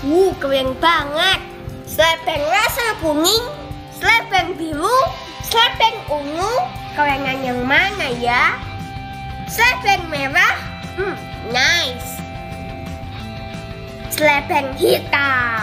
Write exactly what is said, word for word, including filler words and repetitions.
Uh, keren banget. Slepeng rasa kuning, slepeng biru, slepeng ungu. Kerengan yang mana ya? Slepeng merah. Hmm, nice. Slepeng hitam.